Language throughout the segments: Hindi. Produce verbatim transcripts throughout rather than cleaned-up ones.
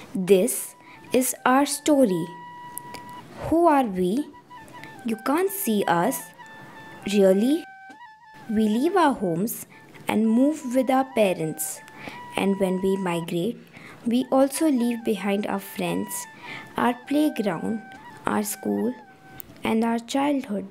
This is our story. Who are we? You can't see us. Really? We leave our homes and move with our parents. And when we migrate, we also leave behind our friends, our playground, our school, and our childhood.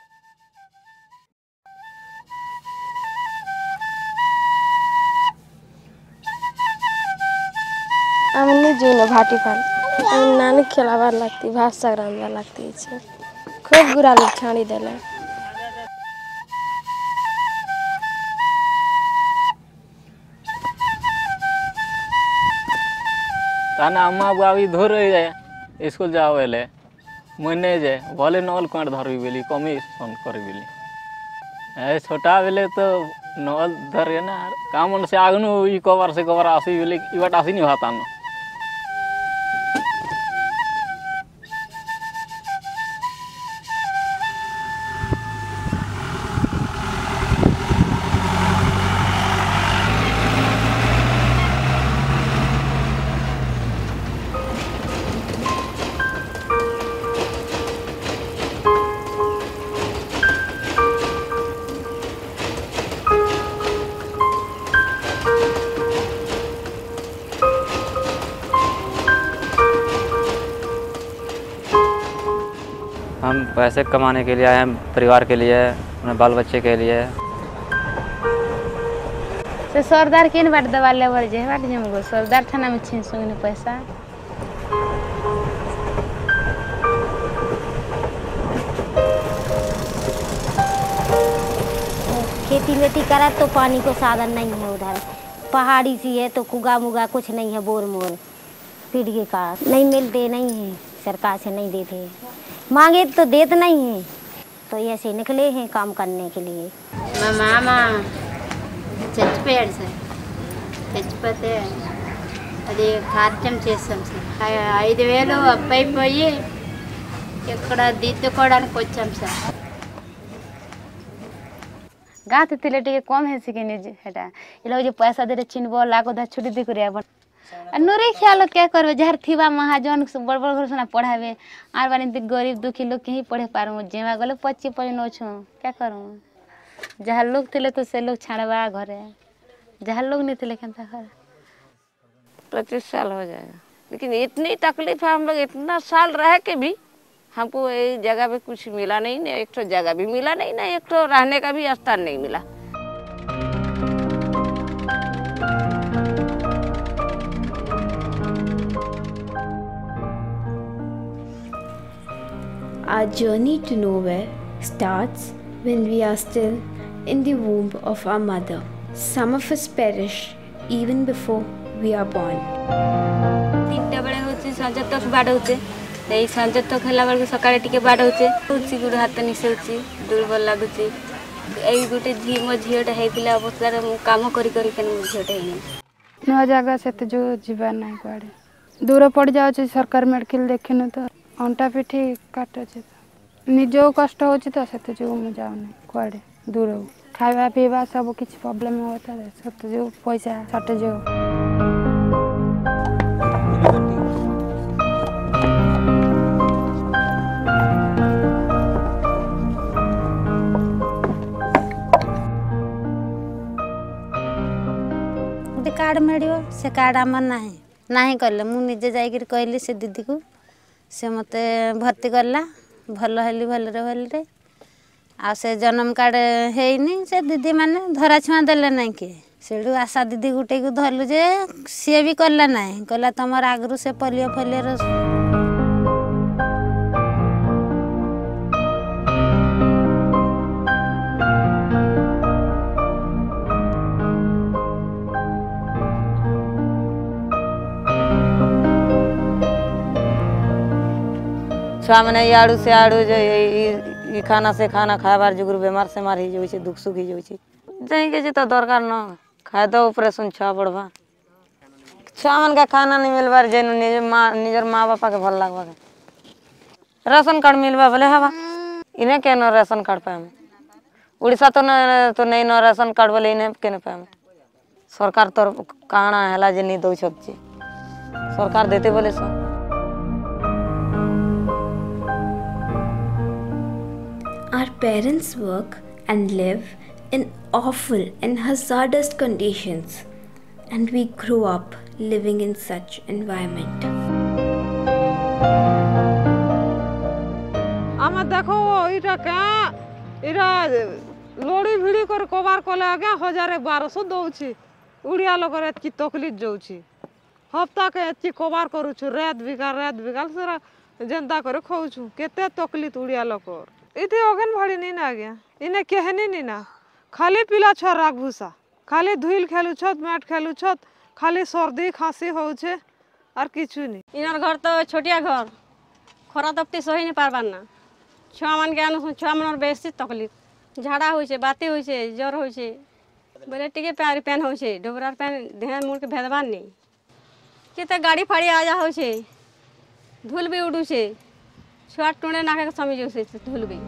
आमने जीवन भाटी फाल नानी खेलाबार लगती भात साग रांधवा लगती छे खूब गुरा लोग छाणी देला ताना अम्मा बुआवी धोर जाए स्कूल जाओ बेले मने जाए भले नल काट धरबी बेली कमी सन करबी बेली ए छोटा बेले तो नल धरे ना काम से आगनु ई कवर से कवर आसी बेली इबाट आसी नहीं भाता न हम पैसे कमाने के लिए आए हैं परिवार के लिए अपने बाल बच्चे के लिए से सरदार केन बाट दवा लेवर जे बाट जमगो सरदार थाना में छीन सुने पैसा खेती वेती करा तो पानी को साधन नहीं है उधर पहाड़ी सी है तो कुगा मुगा कुछ नहीं है बोर मोर पीढ़ी का नहीं मिलते नहीं है सरकार से नहीं देते मांगे तो देते नहीं है तो ऐसे निकले हैं काम करने के लिए मामा चचपेड़ से चचपते अरे खाद्यम చేస్తాం సార్ ఐదు వేలు అప్పైపోయి ఎక్కడ దిద్దుకోవడానికి వచ్చాం సార్ गात तिले टिके कम है सिके नि हेटा इलो जे पैसा दे चिनबो लाको दा छुटी दे करिया बन नोरे ख्याल क्या करबे जहर थीबा महाजन बड़ बड़ घर सुना पढ़ावे आर बानी गरीब दुखी लोग के ही पढ़े पारू जेवा गले पच्ची पनो छु क्या करू जहाँ लोग थे तो से लोग छाड़वा घरे जहाँ लोग नहीं थे केनता घर पच्चीस साल हो जाएगा लेकिन इतनी तकलीफ है हम लोग इतना साल रह के भी हमको ये जगह पे कुछ मिला नहीं ना एक तो जगह भी मिला नहीं ना एक तो रहने का भी स्थान नहीं मिला Our journey to nowhere starts when we are still in the womb of our mother. Some of us perish even before we are born. तीनटा बड़े होचे संज तक बाडौते ए संज तक हला बेल सकाळे टिके बाडौचे उची गुड हाथ निसेउची दुर्बल लागुची एई गुटे झी मो झियोटा हेतिला अवस्था रे काम करी करी केन झियोटा हेनी न जगह से तो जो जीवन नहीं पड़े दूर पड़ जाओ सरकार मेडिकल देखेन तो अंटा पिठी काट निज कष्ट हो तो जो मुझे जाऊनी कड़े दूर खावा पीवा सब किसी प्रॉब्लम होता है सब जो पैसा सर्टेज हो कार्ड मिलो से कार्ड आमर ना ना कले मुझे जाकर कहली से दीदी को से मत भर्ती कला भल हेली भलरे भलरे आ से जन्म कार्ड हैनी से दीदी माने धरा छुआ देले ना कि से आशा दीदी गुटे को धरलु जे सी भी कला ना कहला तुम आगु से पोलियो फोलियो छुआ मैंने आड़ू से आड़ू जो खाना से खाना खाबार जुगर बेमार से मार ही जो दुख सुख ही जो जाएंगे तो दरकार न खाए तो ऑपरेशन छुआ पड़वा छुआ मन का खाना नहीं मिलबार जे निज माँ निजर माँ बापा के भल लगवा राशन कार्ड मिलवा बोले हवा इन्हें के न राशन कार्ड पाए उड़ीसा तो न तो नहीं न राशन कार्ड बोले इन्हें के न पाए सरकार तो कहना है जे नहीं दौ छे सरकार देते बोले सो। Our parents work and live in awful and hazardous conditions, and we grow up living in such environment. आमा देखो इटा क्या इरा लोड़ी भिड़ी कर कबार कले आगे हजारे बारह सौ दौची उड़िया लोग एतकी तकलीफ जाऊची हफ्ता के एतकी कबार करूछु रात बिगाल रात बिगाल सारा जनता करे खाऊछु केते तकलीफ उड़िया लोग इथे ओगन भाड़ी नहीं ना गया इने कहनी नहीं ना खाली पिला छ राग भूसा खाली धुइल खेलु छत मैट खेलु छत खाली सर्दी खांसी होउछे और किछु नहीं। इनर घर तो छोटिया घर खरा तपती सही नहीं पारबार ना छुआ मान के आनु छुआ मन बेसी तकलीफ झाड़ा होइछे बाती होइछे ज्वर होइछे बोले टिके प्यार पेन होइछे डोबरार पेन देह मुड़ के भेदबार नहीं केते गाड़ी फाड़ी आ जा होइछे धूल भी उडुछे छुआ टुणे नाके समी जोसे धूल भी।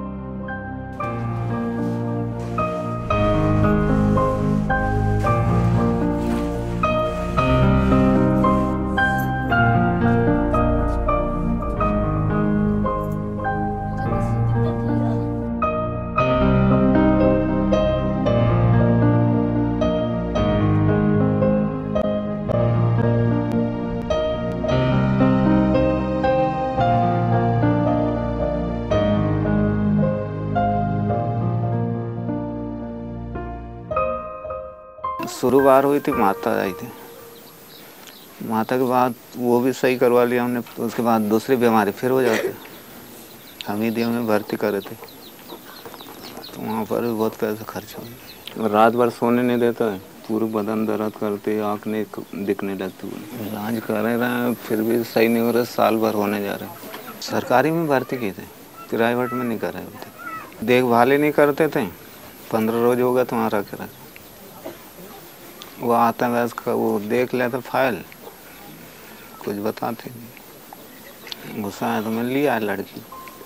शुरू बार हुई थी माता आई थी माता के बाद वो भी सही करवा लिया हमने तो उसके बाद दूसरी बीमारी फिर हो जाती हम ही दिए में भर्ती करे थे तो वहाँ पर भी बहुत पैसा खर्च हो रात भर सोने नहीं देता है पूरे बदन दर्द करते आँख नहीं दिखने लगती इलाज कर रहे हैं फिर भी सही नहीं हो रहा साल भर होने जा रहे सरकारी में भर्ती किए थे प्राइवेट में नहीं कर रहे थे देखभाल ही नहीं करते थे पंद्रह रोज हो गया तो वहाँ रखे रखे वो आता है का वो देख लेता फाइल कुछ बताते नहीं गुस्सा आया तो मैं लिया लड़की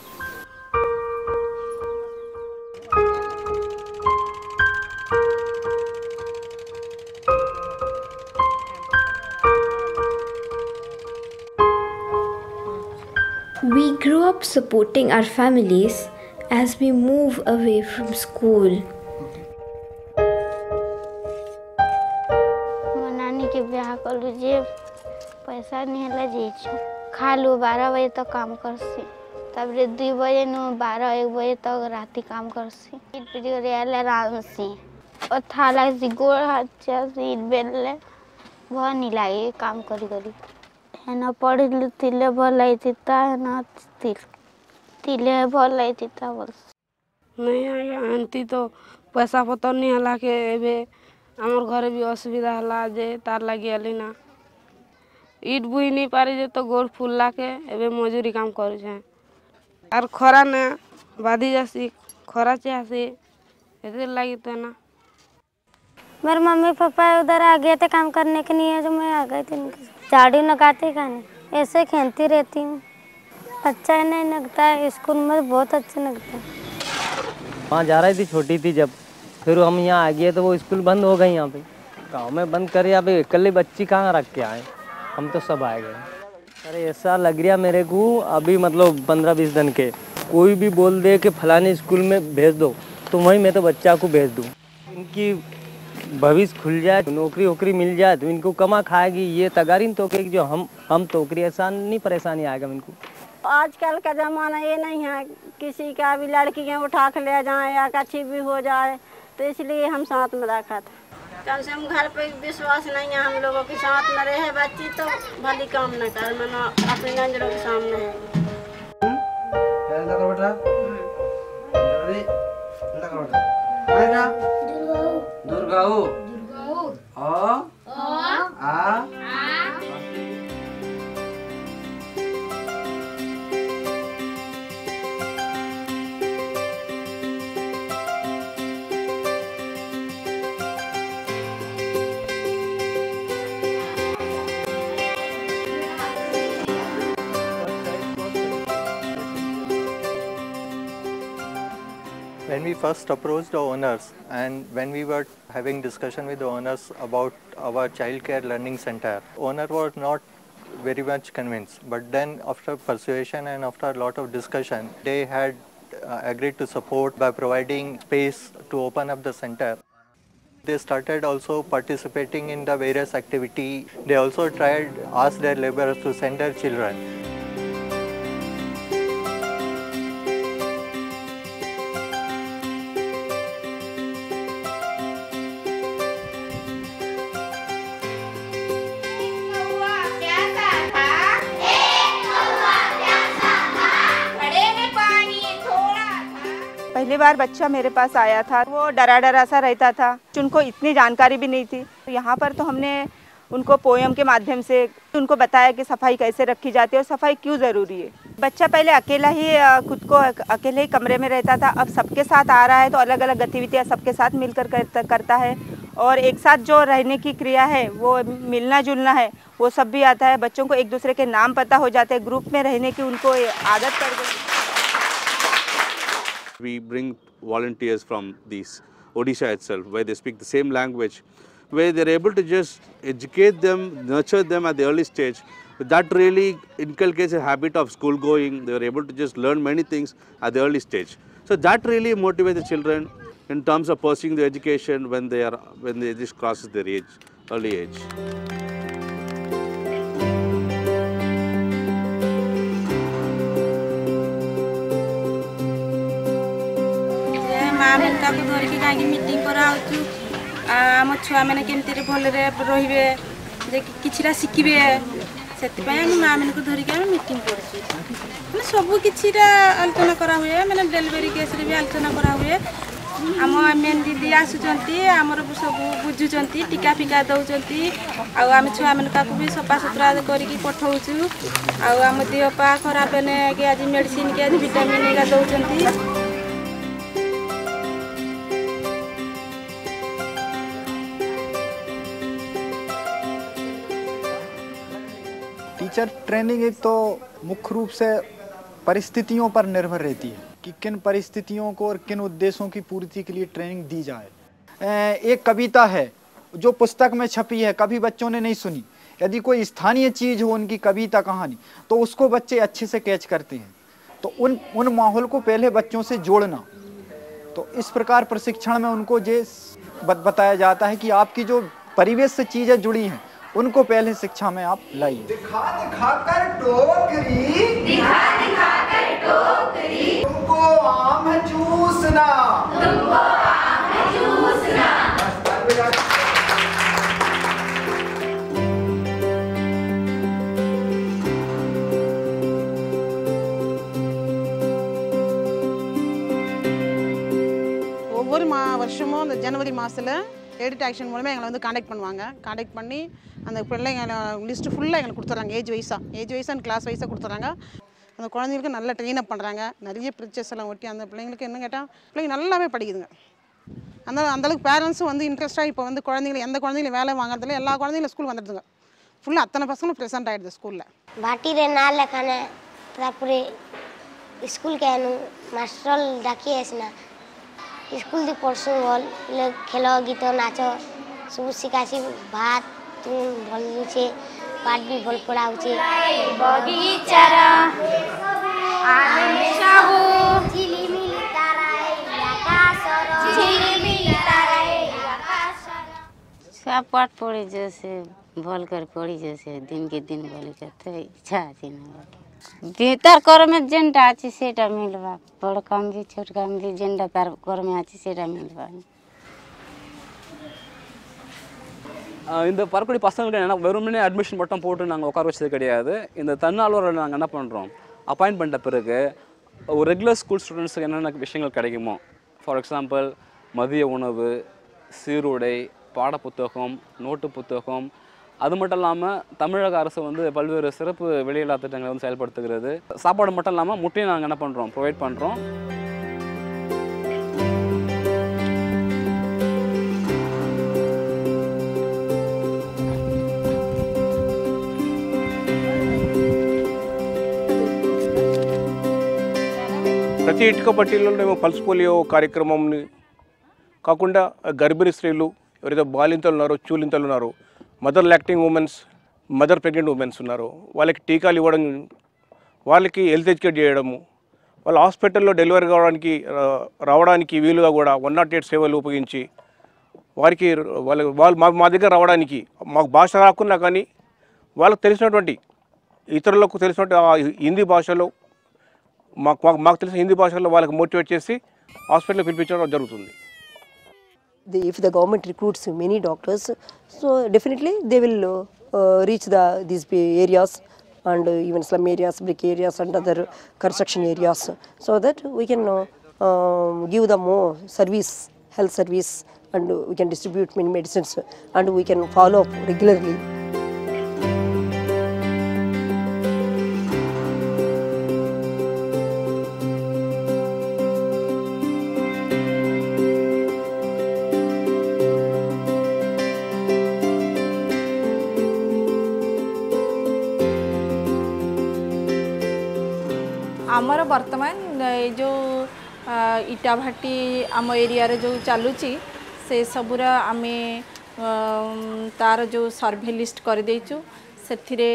We grew up supporting our families as we move away from school. ब्याह कलु जे पैसा नहीं है जे खालू बारह बजे तक काम करसी तब दुई बजे नु बारह एक बजे तक राति काम करसी ईट पीटी कर आराम से और थाला से गोड़ हाथ से ईट बेलले भर नहीं लागे काम करी करी है ना पढ़ तिले भल लाइता है ना तिल तिले भल लाइता बस नहीं आया आंटी तो पैसा पतर नहीं हला के एबे आमर घरे भी असुविधा हला जे तार लगी आली ना ईट बुई नहीं पारी जे तो गोड़ फुलला के एबे मजूरी काम करू छे और खरा ना बादी जासी खरा चासी एते लगी तो ना मेरे मम्मी पापा उधर आ गए थे काम करने के लिए जो मैं आ गई थी झाड़ू लगाते खाने ऐसे खेलती रहती हूँ अच्छा नहीं लगता है स्कूल में बहुत अच्छा लगता है। वहाँ जा रही थी छोटी थी जब फिर हम यहाँ आ गए तो वो स्कूल बंद हो गई यहाँ पे गांव में बंद करे यहाँ पे इकल्ली बच्ची कहाँ रख के आए हम तो सब आए गए। अरे ऐसा लग रहा मेरे को अभी मतलब पंद्रह बीस दिन के कोई भी बोल दे कि फलाने स्कूल में भेज दो तो वहीं मैं तो बच्चा को भेज दूँ इनकी भविष्य खुल जाए नौकरी वोकरी मिल जाए तो इनको कमा खाएगी ये तगारीन तो कि जो हम हम तोकरी ऐसा नहीं परेशानी आएगा इनको। आजकल का ज़माना ये नहीं है किसी का भी लड़कियाँ उठा के ले जाएं या कच्ची भी हो जाए तो इसलिए हम साथ में रखा था। कम से कम घर पे विश्वास नहीं है हम लोगों के साथ में रहे बच्ची तो भली काम न कर मना अपने नजरों के सामने है। दुर्गाऊ आ आ When we first approached the owners and when we were having discussion with the owners about our child care learning center, owner was not very much convinced. But then after persuasion and after a lot of discussion, they had uh, agreed to support by providing space to open up the center. They started also participating in the various activity. They also tried, asked their laborers to send their children. पहली बार बच्चा मेरे पास आया था, वो डरा डरा सा रहता था, उनको इतनी जानकारी भी नहीं थी। यहाँ पर तो हमने उनको पोयम के माध्यम से उनको बताया कि सफाई कैसे रखी जाती है और सफाई क्यों ज़रूरी है। बच्चा पहले अकेला ही खुद को अकेले ही कमरे में रहता था, अब सबके साथ आ रहा है तो अलग अलग गतिविधियाँ सबके साथ मिलकर करता है और एक साथ जो रहने की क्रिया है वो मिलना जुलना है वो सब भी आता है। बच्चों को एक दूसरे के नाम पता हो जाते हैं, ग्रुप में रहने की उनको आदत पड़ गई। We bring volunteers from these Odisha itself, where they speak the same language, where they're able to just educate them, nurture them at the early stage. That really inculcates a habit of school going. They were able to just learn many things at the early stage. So that really motivates the children in terms of pursuing their education when they are when they just crosses their age, early age. माँ को धरिकी कहीं मीटिंग कराऊँ आम छुआ मैंने केमती भलरे रे किछिरा शिखिबे से माँ मान को धरिकी आम मीटिंग कर सब कि आलोचना करा हुए मैंने डेलीवरी केस भी आलोचना करा हुए आम मेन दीदी आसुचंती आमर सब बुझुचंती टीका फिका दौरान आम छुआ मान भी सफा सुतरा करके पठाऊँ आम देह पा खराब कि आज मेडिसिन के आज विटामिन का दौरान। टीचर ट्रेनिंग एक तो मुख्य रूप से परिस्थितियों पर निर्भर रहती है कि किन परिस्थितियों को और किन उद्देश्यों की पूर्ति के लिए ट्रेनिंग दी जाए। एक कविता है जो पुस्तक में छपी है, कभी बच्चों ने नहीं सुनी, यदि कोई स्थानीय चीज़ हो उनकी कविता कहानी तो उसको बच्चे अच्छे से कैच करते हैं। तो उन उन माहौल को पहले बच्चों से जोड़ना, तो इस प्रकार प्रशिक्षण में उनको ये बताया जाता है कि आपकी जो परिवेश से चीज़ें जुड़ी हैं उनको पहले शिक्षा में आप लाइए। दिखा दिखा कर टोकरी, दिखा दिखा कर टोकरी, तुमको आम चूसना, तुमको आम चूसना। ஒவ்வொரு மா வருஷமும் அந்த ஜனவரி மாதத்தில் எடிட் ஆக்ஷன் மூலமாக எங்களை வந்து காண்டாக்ட் பண்ணுவாங்க. காண்டாக்ட் பண்ணி அந்த பிள்ளைங்க லிஸ்ட்டு ஃபுல்லாக எங்களுக்கு கொடுத்துட்றாங்க. ஏஜ் வைஸாக ஏஜ் வைஸாக அண்ட் கிளாஸ் வைஸாக கொடுத்துட்றாங்க. அந்த குழந்தைங்களுக்கு நல்லா ட்ரெயின் அப் பண்ணுறாங்க. நிறைய பிக்சர்ஸ் எல்லாம் ஒட்டி அந்த பிள்ளைங்களுக்கு என்ன கேட்டால் பிள்ளைங்க நல்லாவே படிக்குதுங்க. அந்த அந்தளவுக்கு பேரண்ட்ஸும் வந்து இன்ட்ரெஸ்ட்டாக இப்போ வந்து குழந்தைங்களை எந்த குழந்தைங்களும் வேலை வாங்குறதுல எல்லா குழந்தைங்களும் ஸ்கூல் வந்துடுதுங்க. ஃபுல்லாக அத்தனை பசங்களும் ப்ரெசென்ட் ஆகிடுது ஸ்கூலில். भाटीरे ना लेखाने तारपरे स्कूल के आनु मास्टर डाकी आसना स्कूल दी पढ़सु भल खेल गीत नाच सब शिखासी भात तुम भल छे पाठ भी भल पढ़ाउछे बगीचार आमे सबु झिलिमिली ताराए आकाशर झिलिमिली ताराए आकाशर सब पाठ पढ़ी जैसे भल कर पढ़ी जैसे दिन के दिन बोली करते इच्छा अछि ना भीतर कर में जेंडा अछि सेटा मिलबा बड़ काम भी छोट काम भी जेंडा तार कर में अछि सेटा मिलबा இந்த பறக்கடி பசங்களுக்கு என்ன வெறுமனே அட்மிஷன் மட்டும் போட்டு நாங்கள் உட்கார வச்சது கிடையாது. இந்த தன்னார்வலரை நாங்கள் என்ன பண்ணுறோம் அப்பாயிண்ட் பண்ணிட்ட பிறகு ஒரு ரெகுலர் ஸ்கூல் ஸ்டூடெண்ட்ஸுக்கு என்னென்ன விஷயங்கள் கிடைக்குமோ ஃபார் எக்ஸாம்பிள் மதிய உணவு, சீருடை, பாடப்புத்தகம், நோட்டு புத்தகம், அது மட்டும் இல்லாமல் தமிழக அரசு வந்து பல்வேறு சிறப்பு வெளியில்லா திட்டங்களை வந்து செயல்படுத்துகிறது. சாப்பாடு மட்டும் இல்லாமல் முட்டையும் நாங்கள் என்ன பண்ணுறோம் ப்ரொவைட் பண்ணுறோம். ప్రతి ఇటుక పట్టీలలో మేము పల్స్ పోలియో కార్యక్రమంని కాకుండా గర్భిణీ స్త్రీలు ఎవరైతే బాలింతలు ఉన్నారో చూలింతలు ఉన్నారో mother lactating women's mother pregnant women's ఉన్నారు వాళ్ళకి టీకాలు ఇవ్వడం, వాళ్ళకి హెల్త్ ఎడ్యుకేట్ చేయడము, వాళ్ళ హాస్పిటల్లో డెలివరీ కావడానికి రావడానికి వీలుగా కూడా వన్ నాట్ ఎయిట్ సేవలు ఉపయోగించి వారికి వాళ్ళ వాళ్ళు మా మా దగ్గర రావడానికి మాకు భాష రాకున్నా కానీ వాళ్ళకు తెలిసినటువంటి ఇతరులకు తెలిసినటువంటి హిందీ భాషలో మాకు మాకు తెలిసిన హిందీ భాషలో వాళ్ళకి మోటివేట్ చేసి హాస్పిటల్లో పిలిపించడం జరుగుతుంది. The, if the government recruits many doctors, so definitely they will uh, uh, reach the these areas and uh, even slum areas, brick areas and other construction areas, so that we can uh, um, give them more service, health service, and uh, we can distribute many medicines and we can follow up regularly. आमर वर्तमान जो इटा भाटी आम एरिया जो चलुची से सबूर आम तार जो सर्वे लिस्ट कर देचु से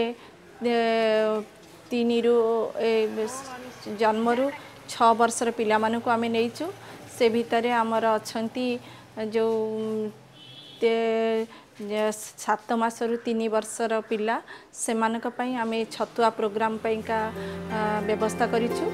तीन रु जन्मरु छः वर्षर पिला मानकु आम नहींचु से भितर आमर अच्छी जो सात मासरु तीन वर्षर पिला से मानक पई आमे छतुआ प्रोग्राम पई का व्यवस्था करिछु.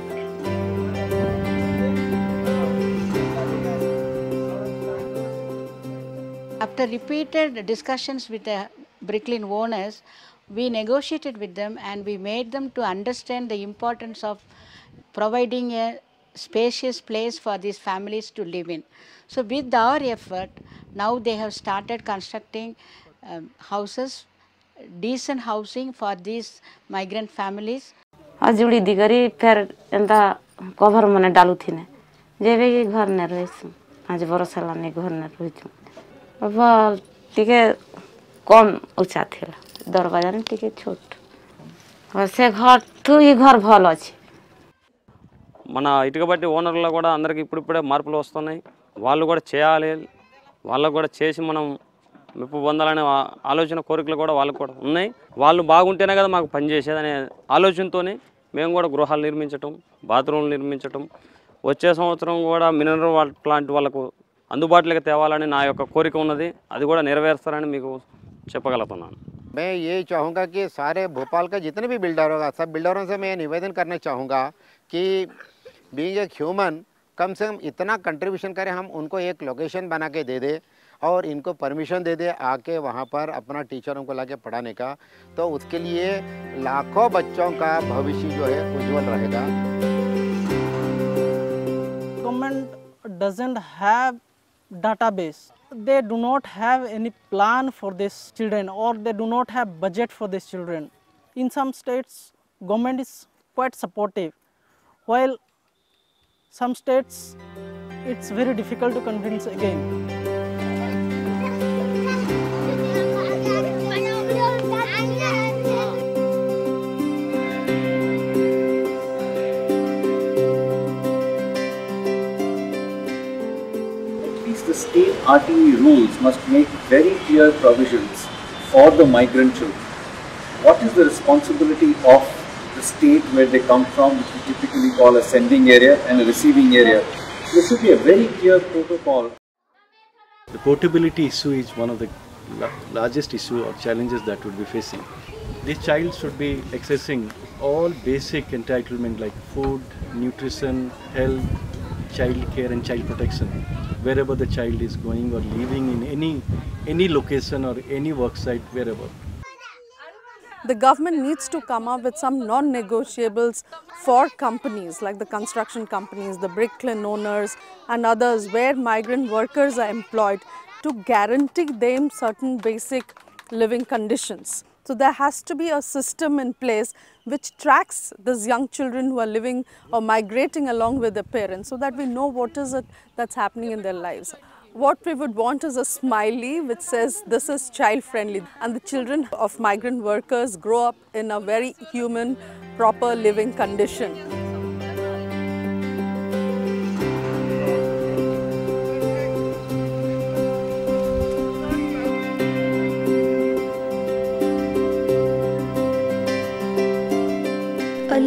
After repeated discussions with the bricklin owners, we negotiated with them and we made them to understand the importance of providing a spacious place for these families to live in. So with our effort, now they have started constructing um, houses, decent housing for these migrant families. आज जुड़ी दिगरी फिर एंता कवर मने डालू थी ने जेबे की घर ने रहीसु आज बरस होला ने घर ने रहीछु अब टिके कम ऊंचा थिला दरवाजा ने टिके छोट और से घर तू ఈ घर भल अछि. మన ఇటుక బట్టి ఓనర్లు కూడా అందరికి ఇప్పుడు ఇప్పుడే మార్పులు వస్తున్నాయి. వాళ్ళు కూడా చేయాలి, వాళ్ళకు కూడా చేసి మనం మెప్పు పొందాలనే ఆలోచన కోరికలు కూడా వాళ్ళకు కూడా ఉన్నాయి. వాళ్ళు బాగుంటేనే కదా మాకు పని చేసేదనే ఆలోచనతోనే మేము కూడా గృహాలు నిర్మించటం, బాత్రూమ్లు నిర్మించటం, వచ్చే సంవత్సరం కూడా మినరల్ వాటర్ ప్లాంట్ వాళ్ళకు అందుబాటులోకి తేవాలని నా యొక్క కోరిక ఉన్నది. అది కూడా నెరవేరుస్తారని మీకు చెప్పగలుగుతున్నాను. मैं ये चाहूँगा कि सारे भोपाल का जितने भी बिल्डर होगा सब बिल्डरों से मैं निवेदन करना चाहूँगा कि बीइंग ए ह्यूमन कम से कम इतना कंट्रीब्यूशन करें, हम उनको एक लोकेशन बना के दे दे और इनको परमिशन दे दे आके वहाँ पर अपना टीचरों को लाके पढ़ाने का, तो उसके लिए लाखों बच्चों का भविष्य जो है उज्जवल रहेगा. Government doesn't have database. They do not have any plan for these children or they do not have budget for these children. In some states, government is quite supportive, while some states it's very difficult to convince again. The state R T E rules must make very clear provisions for the migrant children. What is the responsibility of the state where they come from, which we typically call a sending area and a receiving area? There should be a very clear protocol. The portability issue is one of the largest issue or challenges that would be facing. This child should be accessing all basic entitlement like food, nutrition, health, child care and child protection wherever the child is going or living in any any location or any work site, wherever. The government needs to come up with some non-negotiables for companies like the construction companies, the bricklin owners and others where migrant workers are employed to guarantee them certain basic living conditions. So there has to be a system in place which tracks these young children who are living or migrating along with their parents so that we know what is it that's happening in their lives. What we would want is a smiley which says this is child friendly and the children of migrant workers grow up in a very human, proper living condition.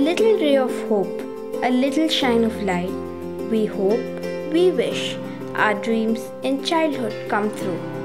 little ray of hope, a little shine of light. We hope, we wish our dreams in childhood come true.